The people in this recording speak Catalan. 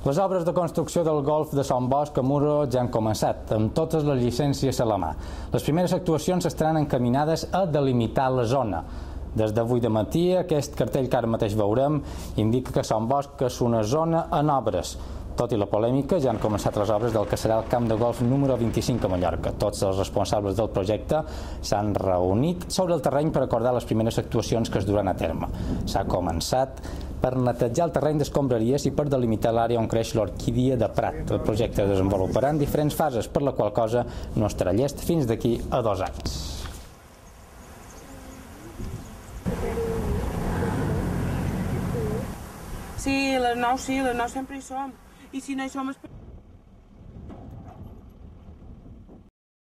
Les obres de construcció del golf de Son Bosc a Muro ja han començat, amb totes les llicències a la mà. Les primeres actuacions estaran encaminades a delimitar la zona. Des d'avui de matí, aquest cartell que ara mateix veurem indica que Son Bosc és una zona en obres. Tot i la polèmica, ja han començat les obres del que serà el camp de golf número 25 a Mallorca. Tots els responsables del projecte s'han reunit sobre el terreny per acordar les primeres actuacions que es duran a terme. S'ha començat per netejar el terreny d'escombraries i per delimitar l'àrea on creix l'orquídia de Prat. El projecte es desenvoluparà en diferents fases, per la qual cosa no estarà llest fins d'aquí a 2 anys. Sí, les 9 sempre hi som. I si no hi som...